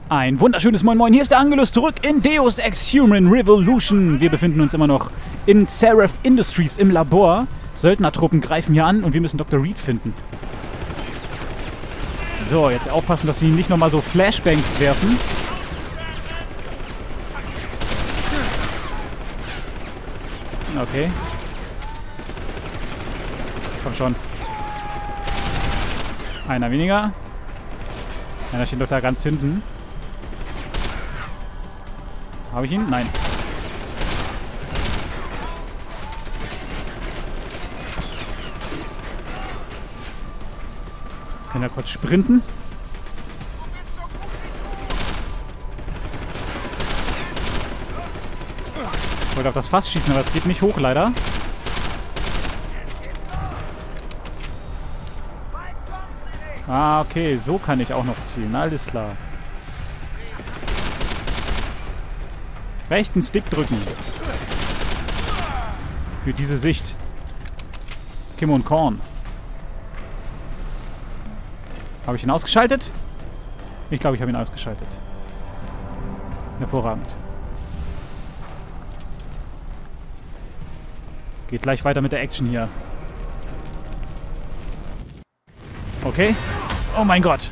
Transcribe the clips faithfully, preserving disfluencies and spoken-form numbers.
Ein wunderschönes Moin Moin. Hier ist der Angelus zurück in Deus Ex Human Revolution. Wir befinden uns immer noch in Seraph Industries im Labor. Söldnertruppen greifen hier an und wir müssen Doktor Reed finden. So, jetzt aufpassen, dass sie nicht nochmal so Flashbangs werfen. Okay. Komm schon. Einer weniger. Einer steht doch da ganz hinten. Habe ich ihn? Nein. Können wir kurz sprinten? Ich wollte auf das Fass schießen, aber es geht nicht hoch, leider. Ah, okay. So kann ich auch noch zielen. Alles klar. Rechten Stick drücken. Für diese Sicht. Kim und Korn. Habe ich ihn ausgeschaltet? Ich glaube, ich habe ihn ausgeschaltet. Hervorragend. Geht gleich weiter mit der Action hier. Okay. Oh mein Gott.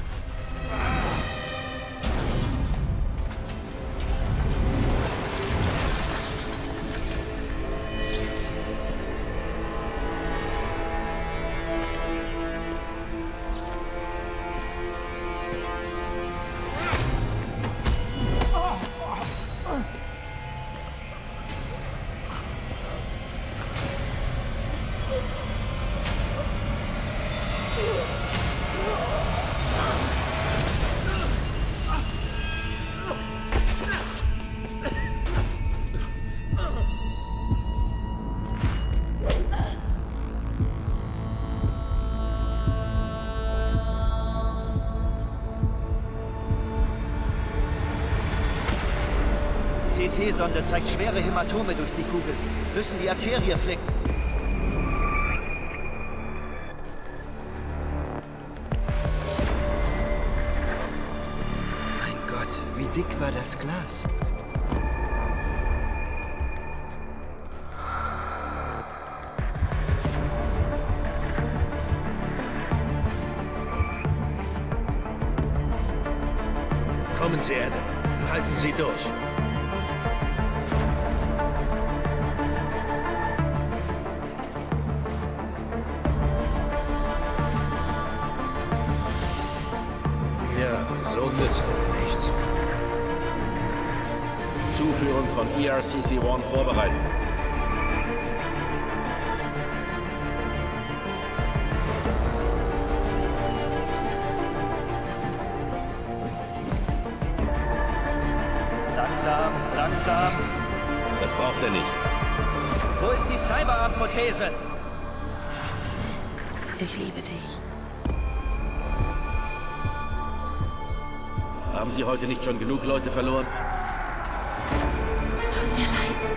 C T-Sonde zeigt schwere Hämatome durch die Kugel. Müssen die Arterie flicken. Mein Gott, wie dick war das Glas? Kommen Sie, Adam. Halten Sie durch. Ja, so nützt mir nichts. Zuführung von E R C C eins vorbereiten. Langsam, langsam. Das braucht er nicht. Wo ist die Cyberarm-Prothese? Ich liebe dich. Haben Sie heute nicht schon genug Leute verloren? Tut mir leid.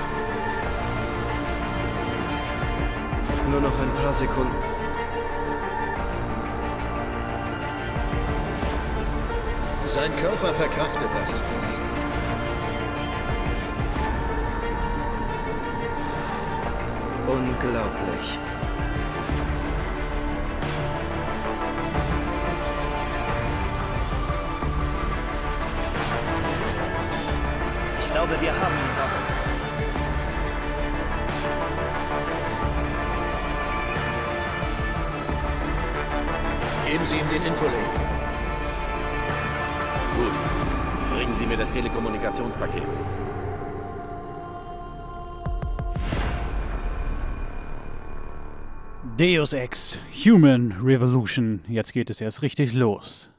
Nur noch ein paar Sekunden. Sein Körper verkraftet das. Unglaublich. Ich glaube, wir haben ihn, Doc. Geben Sie ihm den Infolink. Gut. Bringen Sie mir das Telekommunikationspaket. Deus Ex Human Revolution. Jetzt geht es erst richtig los.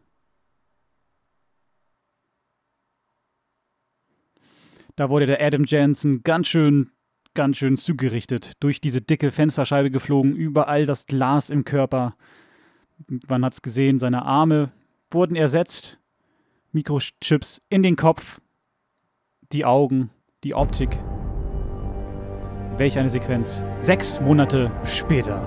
Da wurde der Adam Jensen ganz schön, ganz schön zugerichtet. Durch diese dicke Fensterscheibe geflogen, überall das Glas im Körper. Man hat es gesehen, seine Arme wurden ersetzt. Mikrochips in den Kopf. Die Augen, die Optik. Welch eine Sequenz. Sechs Monate später.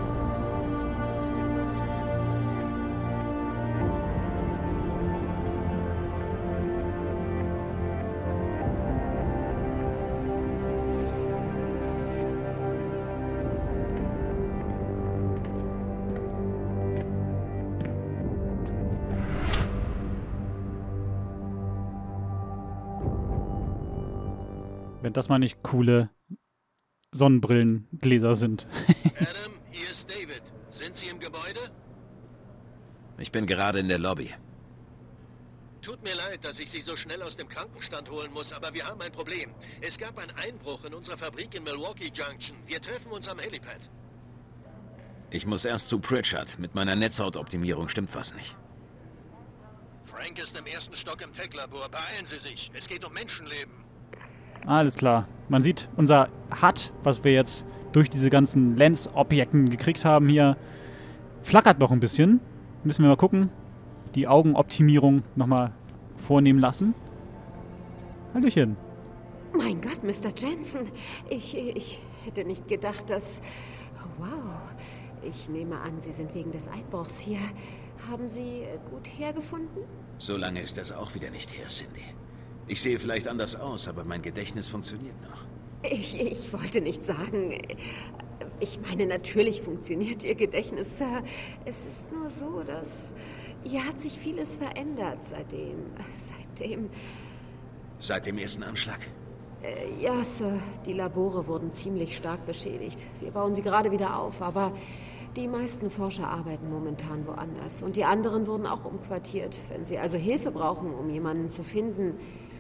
Wenn das mal nicht coole Sonnenbrillengläser sind. Adam, hier ist David. Sind Sie im Gebäude? Ich bin gerade in der Lobby. Tut mir leid, dass ich Sie so schnell aus dem Krankenstand holen muss, aber wir haben ein Problem. Es gab einen Einbruch in unserer Fabrik in Milwaukee Junction. Wir treffen uns am Helipad. Ich muss erst zu Pritchard. Mit meiner Netzhautoptimierung stimmt was nicht. Frank ist im ersten Stock im Tech-Labor. Beeilen Sie sich. Es geht um Menschenleben. Alles klar. Man sieht, unser H U D, was wir jetzt durch diese ganzen Lens-Objekten gekriegt haben hier, flackert noch ein bisschen. Müssen wir mal gucken. Die Augenoptimierung nochmal vornehmen lassen. Hallöchen. Mein Gott, Mister Jensen. Ich, ich hätte nicht gedacht, dass... Wow. Ich nehme an, Sie sind wegen des Einbruchs hier. Haben Sie gut hergefunden? So lange ist das auch wieder nicht her, Cindy. Ich sehe vielleicht anders aus, aber mein Gedächtnis funktioniert noch. Ich, ich wollte nicht sagen... Ich meine, natürlich funktioniert Ihr Gedächtnis, Sir. Es ist nur so, dass... Hier hat sich vieles verändert seitdem... Seitdem... Seit dem ersten Anschlag? Äh, ja, Sir. Die Labore wurden ziemlich stark beschädigt. Wir bauen sie gerade wieder auf, aber die meisten Forscher arbeiten momentan woanders. Und die anderen wurden auch umquartiert. Wenn Sie also Hilfe brauchen, um jemanden zu finden...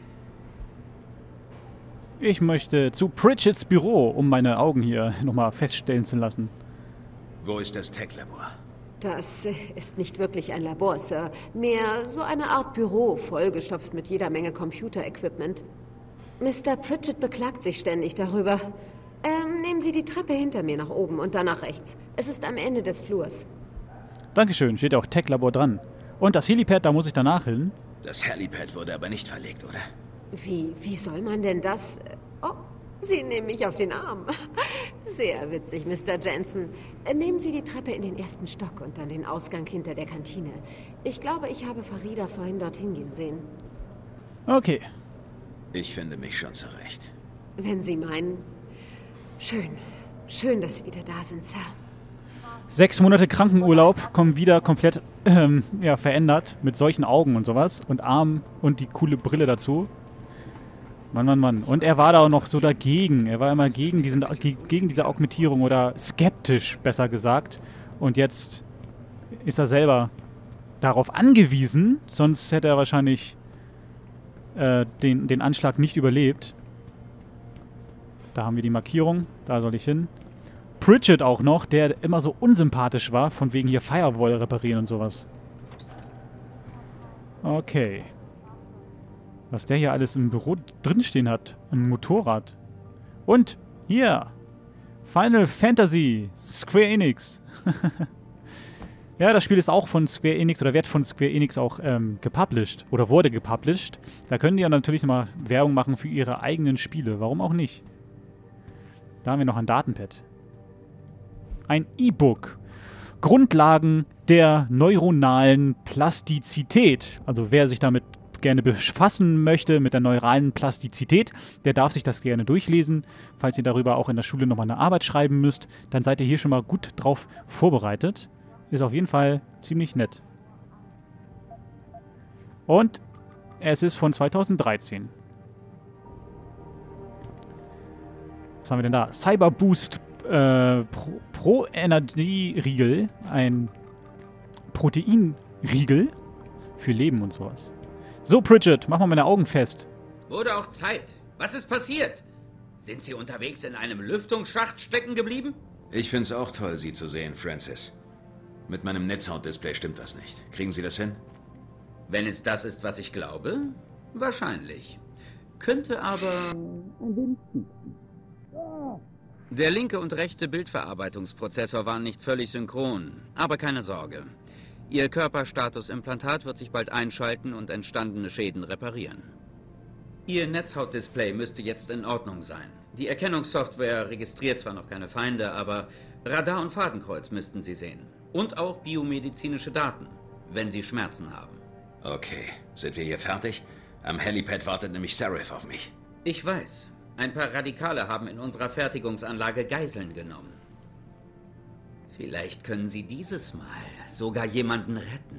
Ich möchte zu Pritchards Büro, um meine Augen hier nochmal feststellen zu lassen. Wo ist das Tech-Labor? Das ist nicht wirklich ein Labor, Sir. Mehr so eine Art Büro, vollgestopft mit jeder Menge Computer-Equipment. Mister Pritchard beklagt sich ständig darüber. Ähm, nehmen Sie die Treppe hinter mir nach oben und dann nach rechts. Es ist am Ende des Flurs. Dankeschön, steht auch Tech-Labor dran. Und das Helipad, da muss ich danach hin. Das Helipad wurde aber nicht verlegt, oder? Wie, wie soll man denn das... Oh, Sie nehmen mich auf den Arm. Sehr witzig, Mister Jensen. Nehmen Sie die Treppe in den ersten Stock und dann den Ausgang hinter der Kantine. Ich glaube, ich habe Farida vorhin dorthin gehen sehen. Okay. Ich finde mich schon zurecht. Wenn Sie meinen. Schön. Schön, dass Sie wieder da sind, Sir. Sechs Monate Krankenurlaub kommen wieder komplett ähm, ja, verändert. Mit solchen Augen und sowas. Und Armen und die coole Brille dazu. Mann, Mann, Mann. Und er war da auch noch so dagegen. Er war immer gegen, diesen, gegen diese Augmentierung oder skeptisch, besser gesagt. Und jetzt ist er selber darauf angewiesen, sonst hätte er wahrscheinlich äh, den, den Anschlag nicht überlebt. Da haben wir die Markierung. Da soll ich hin. Pritchard auch noch, der immer so unsympathisch war, von wegen hier Firewall reparieren und sowas. Okay. Was der hier alles im Büro drinstehen hat. Ein Motorrad. Und hier. Final Fantasy. Square Enix. Ja, das Spiel ist auch von Square Enix oder wird von Square Enix auch ähm, gepublished. Oder wurde gepublished. Da können die ja natürlich nochmal Werbung machen für ihre eigenen Spiele. Warum auch nicht? Da haben wir noch ein Datenpad. Ein E-Book. Grundlagen der neuronalen Plastizität. Also wer sich damit gerne befassen möchte mit der neuralen Plastizität, der darf sich das gerne durchlesen. Falls ihr darüber auch in der Schule nochmal eine Arbeit schreiben müsst, dann seid ihr hier schon mal gut drauf vorbereitet. Ist auf jeden Fall ziemlich nett. Und es ist von zweitausenddreizehn. Was haben wir denn da? Cyber Boost äh, Pro, Pro Energy Riegel. Ein Proteinriegel für Leben und sowas. So, Pritchard, mach mal meine Augen fest. Wurde auch Zeit. Was ist passiert? Sind Sie unterwegs in einem Lüftungsschacht stecken geblieben? Ich find's auch toll, Sie zu sehen, Francis. Mit meinem Netzhautdisplay stimmt was nicht. Kriegen Sie das hin? Wenn es das ist, was ich glaube, wahrscheinlich. Könnte aber... Der linke und rechte Bildverarbeitungsprozessor waren nicht völlig synchron. Aber keine Sorge. Ihr Körperstatus-Implantat wird sich bald einschalten und entstandene Schäden reparieren. Ihr Netzhautdisplay müsste jetzt in Ordnung sein. Die Erkennungssoftware registriert zwar noch keine Feinde, aber Radar und Fadenkreuz müssten Sie sehen. Und auch biomedizinische Daten, wenn Sie Schmerzen haben. Okay, sind wir hier fertig? Am Helipad wartet nämlich Seraph auf mich. Ich weiß. Ein paar Radikale haben in unserer Fertigungsanlage Geiseln genommen. Vielleicht können Sie dieses Mal sogar jemanden retten.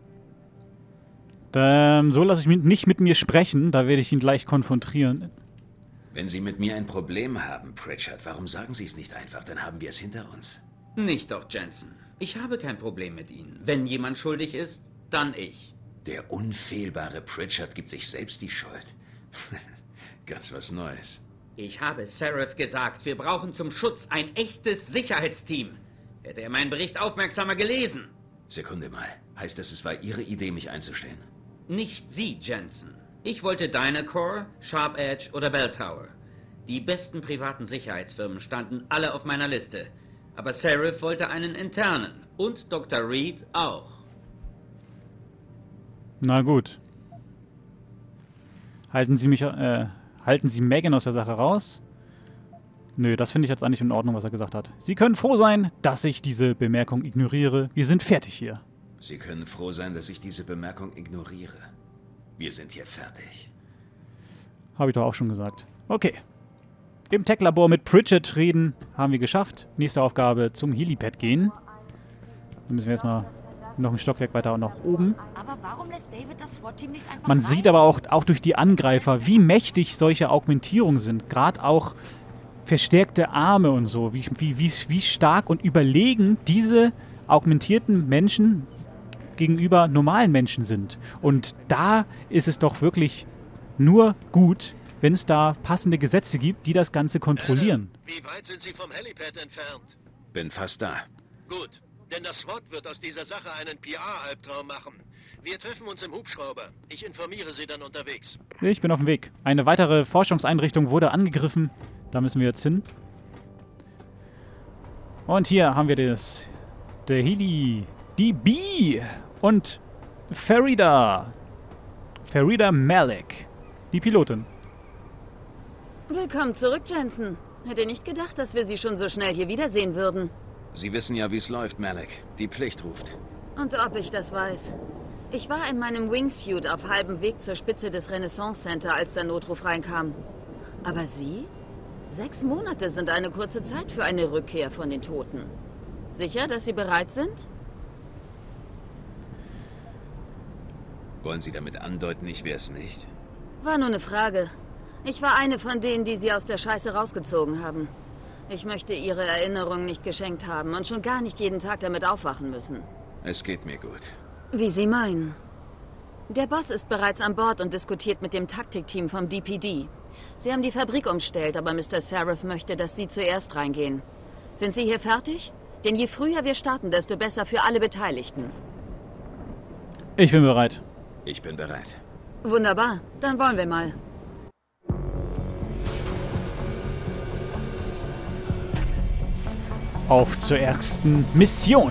Ähm, so lasse ich mich nicht mit mir sprechen. Da werde ich ihn gleich konfrontieren. Wenn Sie mit mir ein Problem haben, Pritchard, warum sagen Sie es nicht einfach? Dann haben wir es hinter uns. Nicht doch, Jensen. Ich habe kein Problem mit Ihnen. Wenn jemand schuldig ist, dann ich. Der unfehlbare Pritchard gibt sich selbst die Schuld. Ganz was Neues. Ich habe Seraph gesagt, wir brauchen zum Schutz ein echtes Sicherheitsteam. Hätte er meinen Bericht aufmerksamer gelesen. Sekunde mal. Heißt das, es war Ihre Idee, mich einzustellen? Nicht Sie, Jensen. Ich wollte Dynacore, Sharp Edge oder Bell Tower. Die besten privaten Sicherheitsfirmen standen alle auf meiner Liste. Aber Seraph wollte einen internen. Und Doktor Reed auch. Na gut. Halten Sie mich, äh, halten Sie Megan aus der Sache raus? Nö, das finde ich jetzt eigentlich in Ordnung, was er gesagt hat. Sie können froh sein, dass ich diese Bemerkung ignoriere. Wir sind fertig hier. Sie können froh sein, dass ich diese Bemerkung ignoriere. Wir sind hier fertig. Habe ich doch auch schon gesagt. Okay. Im Tech-Labor mit Pritchard reden haben wir geschafft. Nächste Aufgabe, zum Helipad gehen. Dann müssen wir erstmal noch ein Stockwerk weiter und nach oben. Aber warum lässt David das SWAT-Team nicht einfach Man rein? sieht aber auch, auch durch die Angreifer, wie mächtig solche Augmentierungen sind. Gerade auch verstärkte Arme und so. Wie, wie, wie, wie stark und überlegen diese augmentierten Menschen gegenüber normalen Menschen sind. Und da ist es doch wirklich nur gut, wenn es da passende Gesetze gibt, die das Ganze kontrollieren. Adam, wie weit sind Sie vom Helipad entfernt? Bin fast da. Gut, denn das SWAT wird aus dieser Sache einen P R-Albtraum machen. Wir treffen uns im Hubschrauber. Ich informiere Sie dann unterwegs. Ich bin auf dem Weg. Eine weitere Forschungseinrichtung wurde angegriffen. Da müssen wir jetzt hin. Und hier haben wir das. Der Heli. Die Bee. Und Farida. Farida Malik. Die Pilotin. Willkommen zurück, Jensen. Hätte nicht gedacht, dass wir Sie schon so schnell hier wiedersehen würden. Sie wissen ja, wie es läuft, Malik. Die Pflicht ruft. Und ob ich das weiß. Ich war in meinem Wingsuit auf halbem Weg zur Spitze des Renaissance Center, als der Notruf reinkam. Aber Sie? Sechs Monate sind eine kurze Zeit für eine Rückkehr von den Toten. Sicher, dass Sie bereit sind? Wollen Sie damit andeuten, ich wär's nicht? War nur eine Frage. Ich war eine von denen, die Sie aus der Scheiße rausgezogen haben. Ich möchte Ihre Erinnerung nicht geschenkt haben und schon gar nicht jeden Tag damit aufwachen müssen. Es geht mir gut. Wie Sie meinen. Der Boss ist bereits an Bord und diskutiert mit dem Taktikteam vom D P D. Sie haben die Fabrik umstellt, aber Mister Seraph möchte, dass Sie zuerst reingehen. Sind Sie hier fertig? Denn je früher wir starten, desto besser für alle Beteiligten. Ich bin bereit. Ich bin bereit. Wunderbar, dann wollen wir mal. Auf zur ersten Mission.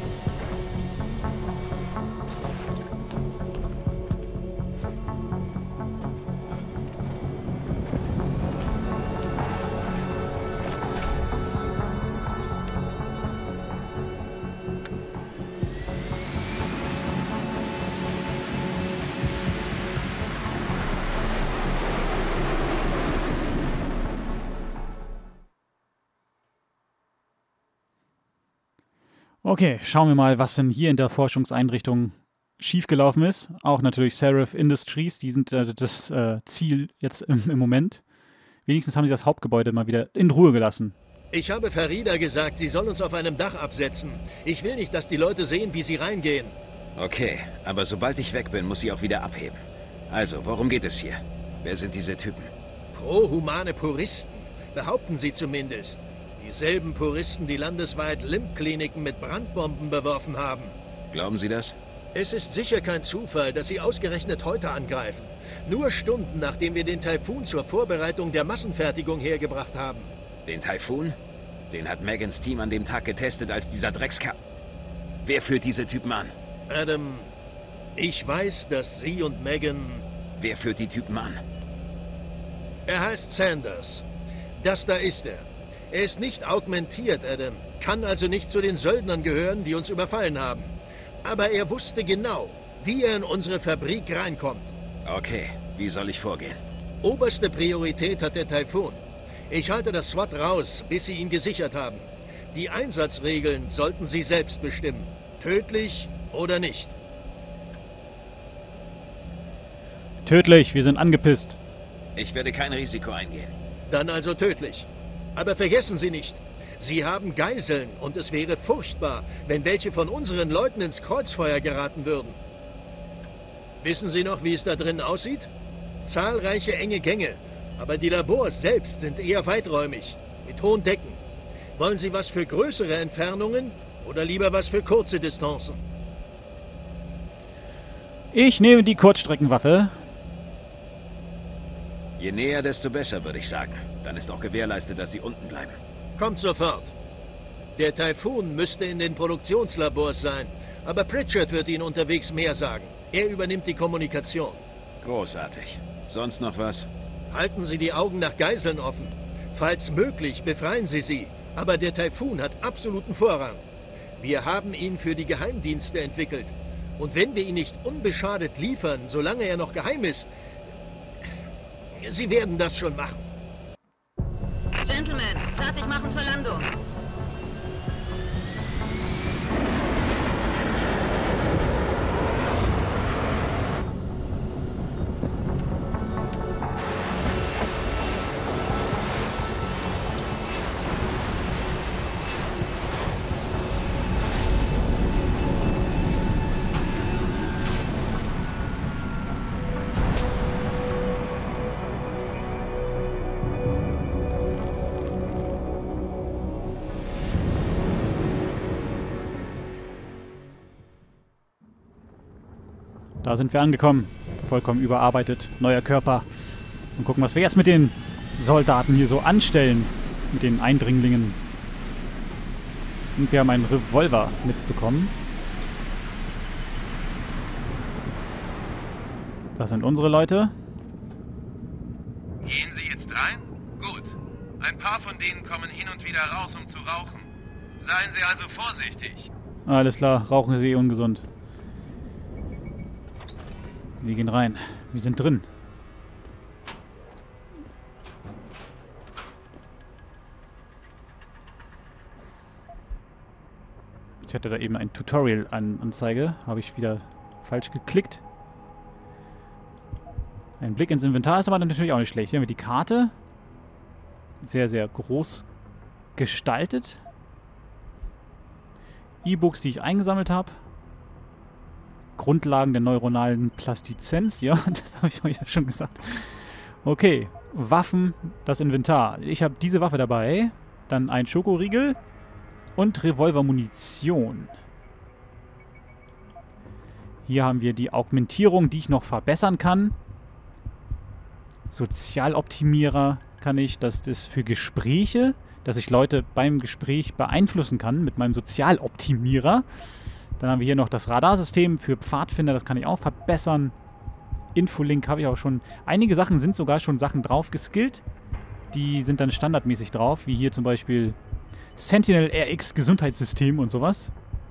Okay, schauen wir mal, was denn hier in der Forschungseinrichtung schiefgelaufen ist. Auch natürlich Seraph Industries, die sind äh, das äh, Ziel jetzt im, im Moment. Wenigstens haben sie das Hauptgebäude mal wieder in Ruhe gelassen. Ich habe Farida gesagt, sie soll uns auf einem Dach absetzen. Ich will nicht, dass die Leute sehen, wie sie reingehen. Okay, aber sobald ich weg bin, muss sie auch wieder abheben. Also, worum geht es hier? Wer sind diese Typen? Pro-humane Puristen, behaupten sie zumindest. Dieselben Puristen, die landesweit Limp-Kliniken mit Brandbomben beworfen haben. Glauben Sie das? Es ist sicher kein Zufall, dass sie ausgerechnet heute angreifen. Nur Stunden, nachdem wir den Taifun zur Vorbereitung der Massenfertigung hergebracht haben. Den Taifun? Den hat Megans Team an dem Tag getestet, als dieser Dreckska... Wer führt diese Typen an? Adam, ich weiß, dass Sie und Megan... Wer führt die Typen an? Er heißt Sanders. Das da ist er. Er ist nicht augmentiert, Adam. Kann also nicht zu den Söldnern gehören, die uns überfallen haben. Aber er wusste genau, wie er in unsere Fabrik reinkommt. Okay, wie soll ich vorgehen? Oberste Priorität hat der Taifun. Ich halte das SWAT raus, bis Sie ihn gesichert haben. Die Einsatzregeln sollten Sie selbst bestimmen. Tödlich oder nicht. Tödlich, wir sind angepisst. Ich werde kein Risiko eingehen. Dann also tödlich. Aber vergessen Sie nicht, Sie haben Geiseln und es wäre furchtbar, wenn welche von unseren Leuten ins Kreuzfeuer geraten würden. Wissen Sie noch, wie es da drin aussieht? Zahlreiche enge Gänge, aber die Labors selbst sind eher weiträumig, mit hohen Decken. Wollen Sie was für größere Entfernungen oder lieber was für kurze Distanzen? Ich nehme die Kurzstreckenwaffe. Je näher, desto besser, würde ich sagen. Dann ist auch gewährleistet, dass Sie unten bleiben. Kommt sofort. Der Taifun müsste in den Produktionslabors sein, aber Pritchard wird Ihnen unterwegs mehr sagen. Er übernimmt die Kommunikation. Großartig. Sonst noch was? Halten Sie die Augen nach Geiseln offen. Falls möglich, befreien Sie sie. Aber der Taifun hat absoluten Vorrang. Wir haben ihn für die Geheimdienste entwickelt. Und wenn wir ihn nicht unbeschadet liefern, solange er noch geheim ist, Sie werden das schon machen. Gentlemen, fertig machen zur Landung. Da sind wir angekommen. Vollkommen überarbeitet. Neuer Körper. Und gucken, was wir jetzt mit den Soldaten hier so anstellen. Mit den Eindringlingen. Und wir haben einen Revolver mitbekommen. Das sind unsere Leute. Gehen Sie jetzt rein? Gut. Ein paar von denen kommen hin und wieder raus, um zu rauchen. Seien Sie also vorsichtig. Alles klar, Rauchen ist eh ungesund. Wir gehen rein. Wir sind drin. Ich hatte da eben ein Tutorial-Anzeige. Habe ich wieder falsch geklickt. Ein Blick ins Inventar ist aber natürlich auch nicht schlecht. Hier haben wir die Karte. Sehr, sehr groß gestaltet. E-Books, die ich eingesammelt habe. Grundlagen der neuronalen Plastizenz. Ja, das habe ich euch ja schon gesagt. Okay, Waffen, das Inventar. Ich habe diese Waffe dabei. Dann ein Schokoriegel. Und Revolvermunition. Hier haben wir die Augmentierung, die ich noch verbessern kann. Sozialoptimierer kann ich. Das ist für Gespräche, dass ich Leute beim Gespräch beeinflussen kann mit meinem Sozialoptimierer. Dann haben wir hier noch das Radarsystem für Pfadfinder, das kann ich auch verbessern. Infolink habe ich auch schon. Einige Sachen sind sogar schon Sachen drauf geskillt. Die sind dann standardmäßig drauf, wie hier zum Beispiel Sentinel R X Gesundheitssystem und sowas.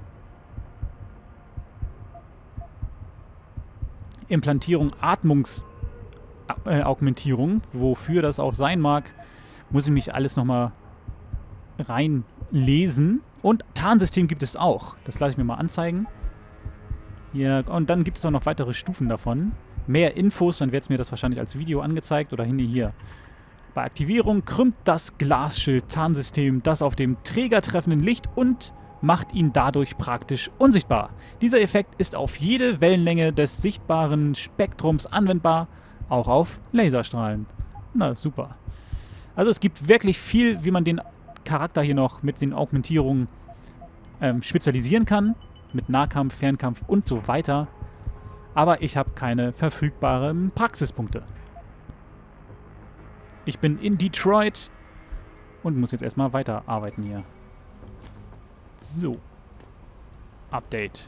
Implantierung, Atmungsaugmentierung, wofür das auch sein mag, muss ich mich alles nochmal reinlesen. Und Tarnsystem gibt es auch. Das lasse ich mir mal anzeigen. Hier, und dann gibt es auch noch weitere Stufen davon. Mehr Infos, dann wird es mir das wahrscheinlich als Video angezeigt. Oder hier. Bei Aktivierung krümmt das Glasschild Tarnsystem das auf dem Träger treffenden Licht und macht ihn dadurch praktisch unsichtbar. Dieser Effekt ist auf jede Wellenlänge des sichtbaren Spektrums anwendbar, auch auf Laserstrahlen. Na, super. Also es gibt wirklich viel, wie man den Charakter hier noch mit den Augmentierungen ähm, spezialisieren kann. Mit Nahkampf, Fernkampf und so weiter. Aber ich habe keine verfügbaren Praxispunkte. Ich bin in Detroit und muss jetzt erstmal weiterarbeiten hier. So. Update.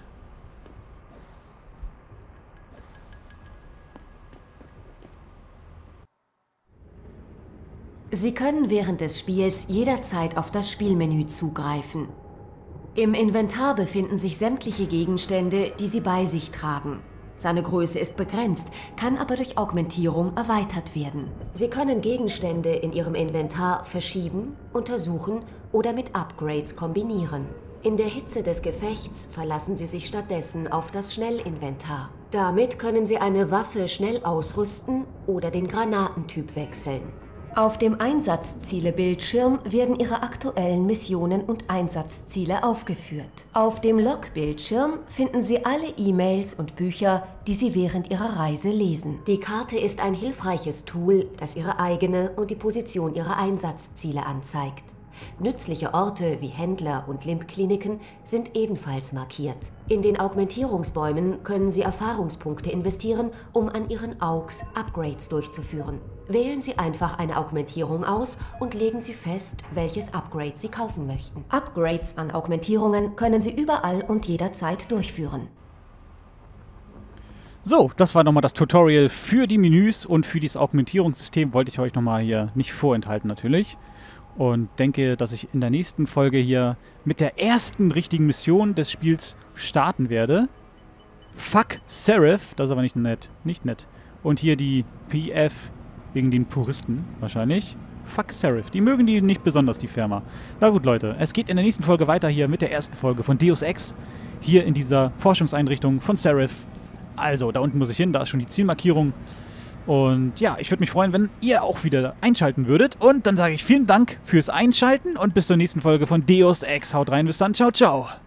Sie können während des Spiels jederzeit auf das Spielmenü zugreifen. Im Inventar befinden sich sämtliche Gegenstände, die Sie bei sich tragen. Seine Größe ist begrenzt, kann aber durch Augmentierung erweitert werden. Sie können Gegenstände in Ihrem Inventar verschieben, untersuchen oder mit Upgrades kombinieren. In der Hitze des Gefechts verlassen Sie sich stattdessen auf das Schnellinventar. Damit können Sie eine Waffe schnell ausrüsten oder den Granatentyp wechseln. Auf dem Einsatzziele-Bildschirm werden Ihre aktuellen Missionen und Einsatzziele aufgeführt. Auf dem Log-Bildschirm finden Sie alle E-Mails und Bücher, die Sie während Ihrer Reise lesen. Die Karte ist ein hilfreiches Tool, das Ihre eigene und die Position Ihrer Einsatzziele anzeigt. Nützliche Orte wie Händler und Limp-Kliniken sind ebenfalls markiert. In den Augmentierungsbäumen können Sie Erfahrungspunkte investieren, um an Ihren A U Gs Upgrades durchzuführen. Wählen Sie einfach eine Augmentierung aus und legen Sie fest, welches Upgrade Sie kaufen möchten. Upgrades an Augmentierungen können Sie überall und jederzeit durchführen. So, das war nochmal das Tutorial für die Menüs und für dieses Augmentierungssystem. Wollte ich euch nochmal hier nicht vorenthalten natürlich. Und denke, dass ich in der nächsten Folge hier mit der ersten richtigen Mission des Spiels starten werde. Fuck Seraph, das ist aber nicht nett, nicht nett. Und hier die P F wegen den Puristen wahrscheinlich. Fuck Seraph, die mögen die nicht besonders, die Firma. Na gut, Leute, es geht in der nächsten Folge weiter hier mit der ersten Folge von Deus Ex. Hier in dieser Forschungseinrichtung von Seraph. Also, da unten muss ich hin, da ist schon die Zielmarkierung. Und ja, ich würde mich freuen, wenn ihr auch wieder einschalten würdet. Und dann sage ich vielen Dank fürs Einschalten und bis zur nächsten Folge von Deus Ex. Haut rein, bis dann. Ciao, ciao.